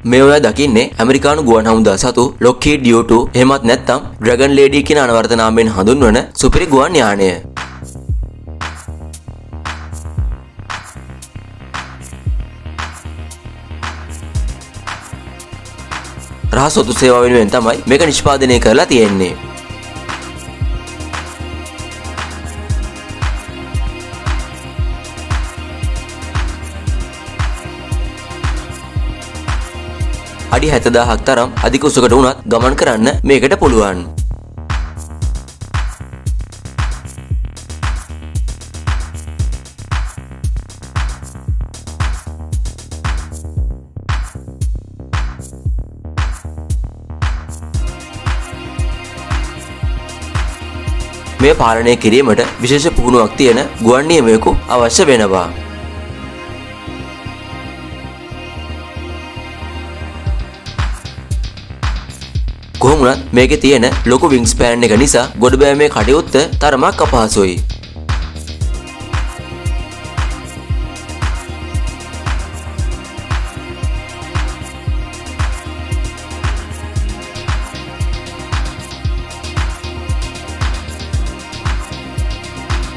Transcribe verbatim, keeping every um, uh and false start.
මේ ඔයා දකින්නේ ඇමරිකානු ගුවන් හමුදා සතු ලොක්හීඩ් යූ ටූ එහෙමත් නැත්නම් ඩ්‍රැගන් ලේඩි කියන අනවර්ත නාමයෙන් හඳුන්වන සුපිරි ගුවන් යානය. රහස් ඔත්තු සේවාව වෙනුවෙන් තමයි මේක නිෂ්පාදනය කරලා තියෙන්නේ. අඩි හැත්තදාහක් තරම් අධික උසකට වුණත් ගමන් කරන්න මේකට පුළුවන්. මේ පාලනය කිරීමට විශේෂ පුහුණුවක් තියෙන ගුවන් නියමයෙකු අවශ්‍ය වෙනවා. කොහොම වුණත් මේකේ තියෙන ලොකු විංග්ස්පෑන් එක නිසා ගොඩබෑමේ කටයුත්ත තරමක් අපහසුයි.